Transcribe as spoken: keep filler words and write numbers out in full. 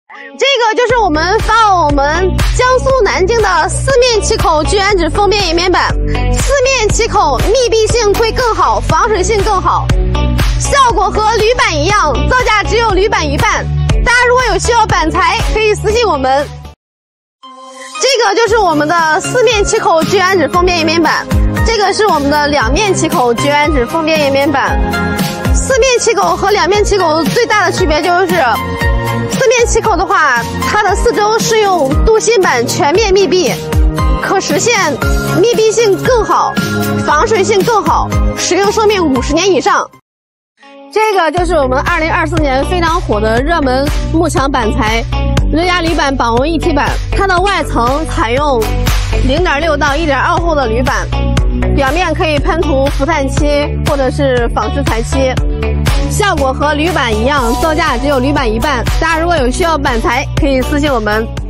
这个就是我们发往我们江苏南京的四面气口聚氨酯封边页面板，四面气口密闭性会更好，防水性更好，效果和铝板一样，造价只有铝板一半。大家如果有需要板材，可以私信我们。这个就是我们的四面气口聚氨酯封边页面板，这个是我们的两面气口聚氨酯封边页面板。四面气口和两面气口最大的区别就是，四面气口的话，它的四周是用镀锌板全面密闭，可实现密闭性更好，防水性更好，使用寿命五十年以上。这个就是我们二零二四年非常火的热门幕墙板材热压铝板绑纹一体板，它的外层采用 零点六 到 一点二 厚的铝板，表面可以喷涂氟碳漆或者是仿式彩漆，效果和铝板一样，造价只有铝板一半。大家如果有需要板材，可以私信我们。